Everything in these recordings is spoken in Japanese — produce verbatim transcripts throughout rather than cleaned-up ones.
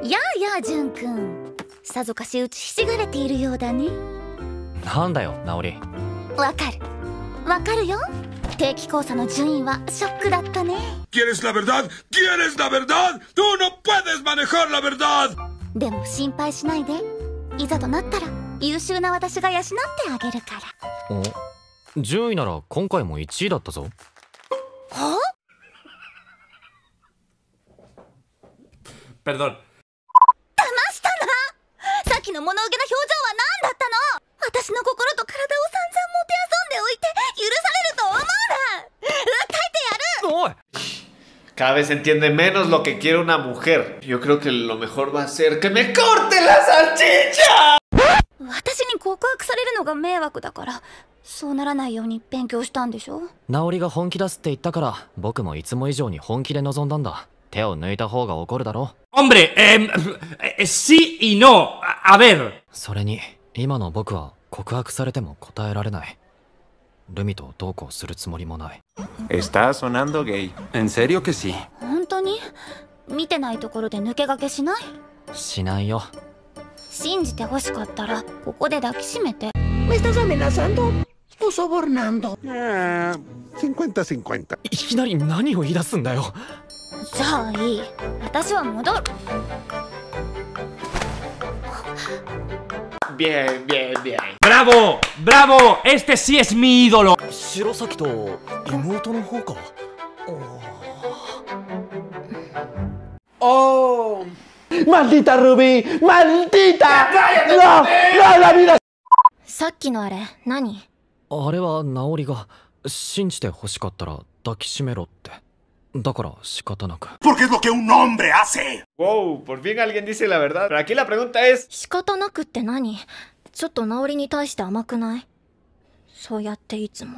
やあやあジュン君、さぞかし打ちひしがれているようだね。 なんだよナオリ。 わかるわかるよ。定期考査の順位はショックだったね。 ¿Quieres la verdad? ¿Quieres la verdad? ¡Tú no puedes manejar la verdad! でも心配しないで。いざとなったら優秀な私が養ってあげるから。 お、順位なら今回もいちいだったぞ。 はあ Perdón。 騙したな。さっきの物憂げな表情は何だったの。私の心と体を散々もてあそんでおいて許されると思うな。訴えてやる。 おい。 Cada vez entiende menos lo que quiere una mujer. Yo creo que lo mejor va a ser que me corte la salchicha. 私に告白されるのが迷惑だから、そうならないように勉強したんでしょ。 ナオリが本気出すって言ったから僕もいつも以上に本気で臨んだんだ。手を抜いた方が怒るだろ。 Hombre, eh, eh, sí y no. A, a ver。 それに今の僕は告白されても答えられない。ルミとどうこうするつもりもない。 Está sonando gay. ¿En serio que sí? 本当に見てないところで抜け駆けしない？ しないよ。 信じて欲しかったらここで抱きしめて。 ¿Me estás amenazando o sobornando? cincuenta cincuenta。 いきなり何を言い出すんだよ。 じゃあいい。私は戻る。 Bien, bien, bien. ¡Bravo! ¡Bravo! ¡Este sí es mi ídolo! 白崎と妹の方か。 Oh. ¡Maldita Ruby! ¡Maldita! ¡No! ¡No, la vida! さっきのあれ何？ あれはナオリが信じて欲しかったら抱きしめろって。だから仕方なく。 Porque es lo que un hombre hace. Wow, por fin alguien dice la verdad. Pero aquí la pregunta es... 仕方なくって何？ちょっとナオリに対して甘くない？そうやっていつも。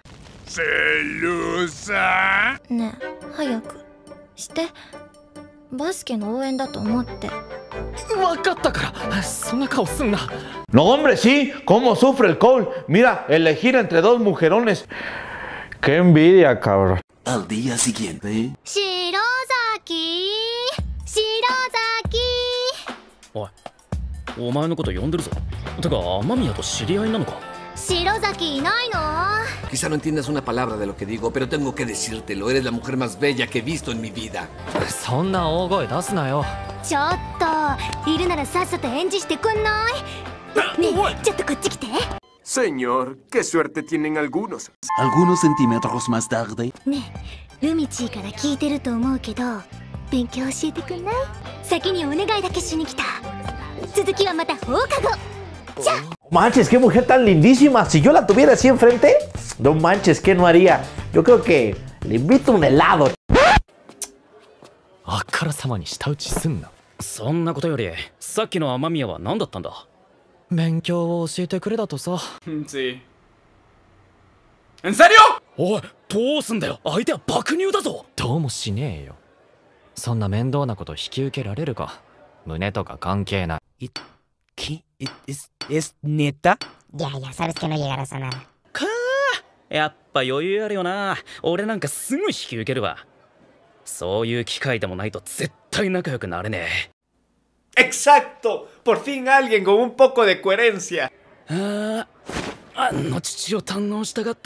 Celusa. ねえ、早くして。バスケの応援だと思って。 わかったから、そんな顔すんな。 No, hombre, sí. ¿Cómo sufre el Cole? Mira, elegir entre dos mujerones. ¡Qué envidia, cabrón! Al día siguiente. 白崎白崎。 おい、お前のこと呼んでるぞ。てか雨宮と知り合いなのか。 白崎いないの？ Quizá no entiendas una palabra de lo que digo, pero tengo que decírtelo. Eres la mujer más bella que he visto en mi vida. そんな大声出すなよ。 ちょっといるならさっさと返事してくんない？ねえ、ちょっとこっち来て。 Señor, qué suerte tienen algunos. Algunos centímetros más tarde. ねえ、ルミチーから聞いてると思うけど、勉強教えてくんない？先にお願いだけしに来た。続きはまた放課後。じゃあ。 Manches, qué mujer tan lindísima. Si yo la tuviera así enfrente, no manches, ¿qué no haría? Yo creo que le invito un helado. あからさまに舌打ちすんな。 そんなことよりさっきの雨宮は何だったんだ。 勉強を教えてくれだとさ。 Sí. ¿En serio? おい、どうすんだよ。相手は爆乳だぞ。 どうもしねえよ。そんな面倒なこと引き受けられるか。胸とか関係ない。 ¿Qué? ¿Es, es neta? Ya, ya sabes que no llegarás a nada. かー、やっぱ余裕あるよな。俺なんかすぐ引き受けるわ。そういう機会でもないと絶対仲良くなれねえ。Exacto. Por fin alguien con un poco de coherencia. ああ、あの父を堪能したかった。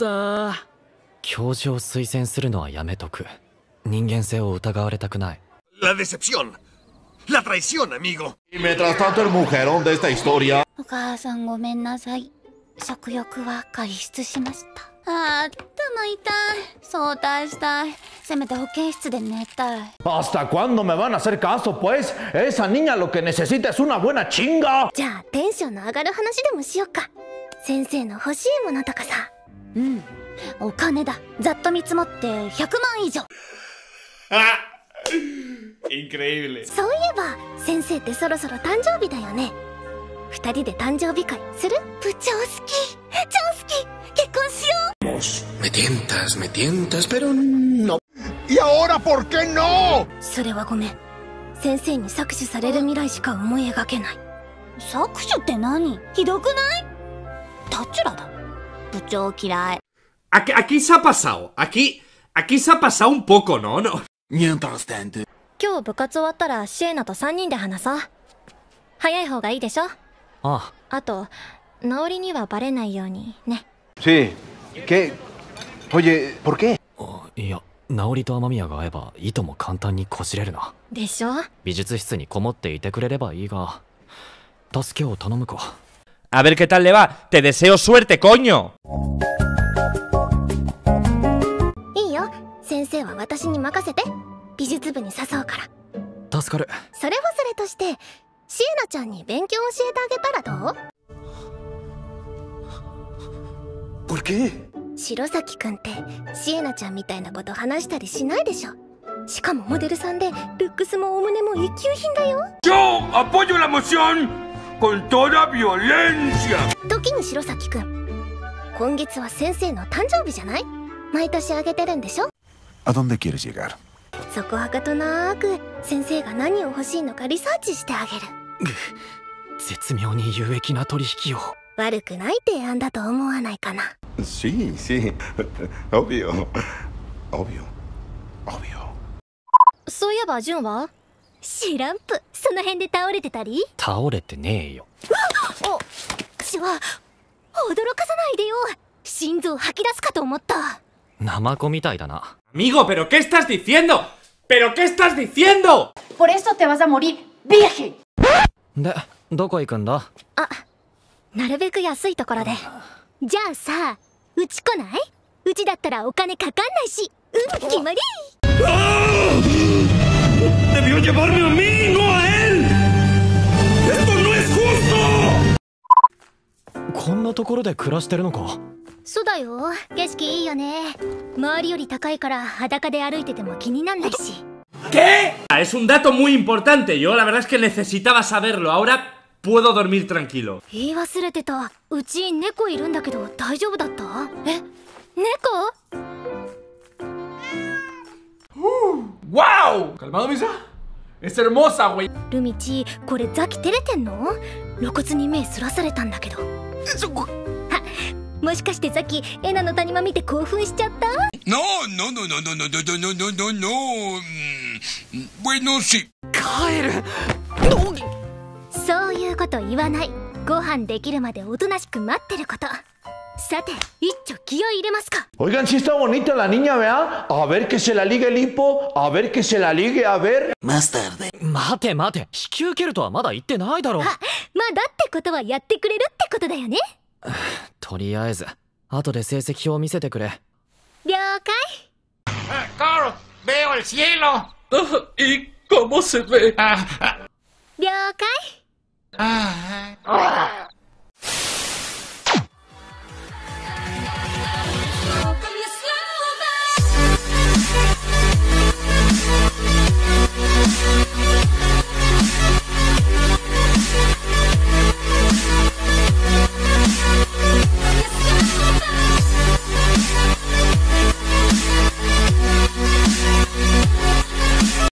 教授を推薦するのはやめとく。人間性を疑われたくない。 La decepción. La traición, amigo. Y mientras tanto el mujerón de esta historia. お母さんごめんなさい。食欲は外出しました。あー、頭痛い。早退したい。せめて保健室で寝たい。 ¿Hasta cuándo me van a hacer caso, pues? Esa niña lo que necesita es una buena chinga. じゃあテンションの上がる話でもしよっか。先生の欲しいものとかさ。うん。お金だ。ざっと見積もってひゃくまん以上。 Increíble. そういえば先生ってそろそろ誕生日だよね。二人で誕生日会する？部長好き。超好き。結婚しよう。 Me tientas, me tientas, pero no. ¿Y ahora por qué no? それはごめん。先生に搾取される未来しか思い描けない。搾取って何？ひどくない？タチュラだ。部長嫌い。 Aquí, aquí se ha pasado. Aquí, aquí se ha pasado un poco, ¿no? No. Mientras tanto. 今日部活終わったらシエナとさんにんで話そう。早い方がいいでしょ。 ああ。 あとナオリにはバレないようにね。 Sí. ¿Qué? Oye, ¿por qué? いや、ナオリと雨宮が会えばいとも簡単にこじれるな。 でしょ。 美術室にこもっていてくれればいいが、助けを頼むか。 A ver qué tal le va. Te deseo suerte, coño. いいよ、先生は私に任せて。美術部に誘うから。 助かる。 それはそれとしてシエナちゃんに勉強教えてあげたらどう？ ¿Por qué? 白崎くんってシエナちゃんみたいなこと話したりしないでしょ。しかもモデルさんでルックスもお胸も一級品だよ。 Yo apoyo la moción con toda violencia. 時に白崎くん、今月は先生の誕生日じゃない？毎年あげてるんでしょ。 ¿A dónde quieres llegar? そこはかとなく先生が何を欲しいのかリサーチしてあげる。 絶妙に有益な取引を。 悪くない提案だと思わないかな。 Sí, sí. Obvio. Obvio. Obvio. そういえばジュンは？知らんぷ。その辺で倒れてたり？ 倒れてねえよ。 お、ちは驚かさないでよ。心臓吐き出すかと思った。 ナマコみたいだな。 Amigo, ¿pero qué estás diciendo? ¿Pero qué estás diciendo? Por eso te vas a morir, virgen. で、どこ行くんだ？ あ、なるべく安いところで。じゃあさ、うち来ない？うちだったらお金かかんないし。うん、決まり。 Debió llevarme a mí, no a él. Esto no es justo. こんなところで暮らしてるのか？ そうだよ。景色いいよね。周りより高いから裸で歩いてても気になんないし。 ¿Qué? Es un dato muy importante. Yo la verdad es que necesitaba saberlo. Ahora puedo dormir tranquilo. 言い忘れてた。うち猫いるんだけど大丈夫だった？え、猫 ¡Wow! ¿Calmado, Misa? Es hermosa, güey. ルミチ、これザキ照れてんの？露骨に目そらされたんだけど。 そこ。 は、もしかしてザキエナの谷間見て興奮しちゃった？ No, no, no, no, no, no, no, no, no, no, no. Bueno, sí. 帰る。 そういうこと言わない。ご飯できるまでおとなしく待ってること。さて、一丁気合い入れますか。 Oigan, sí está bonita la niña, ¿verdad? A ver que se la ligue el hipo, a ver que se la ligue, a ver. Más tarde. 待て待て、引き受けるとはまだ言ってないだろう。 あ、まあだってことはやってくれるってことだよね。 とりあえず、後で成績表見せてくれ。 了解。 Carl, veo el cielo. ¿Y cómo se ve? 了解。